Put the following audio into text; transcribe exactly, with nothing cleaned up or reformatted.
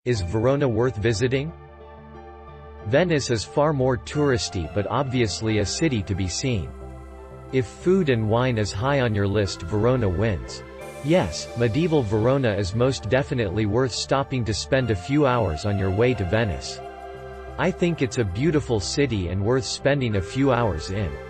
Is Verona worth visiting? Venice is far more touristy but obviously a city to be seen. If food and wine is high on your list, Verona wins. Yes, medieval Verona is most definitely worth stopping to spend a few hours on your way to Venice. I think it's a beautiful city and worth spending a few hours in.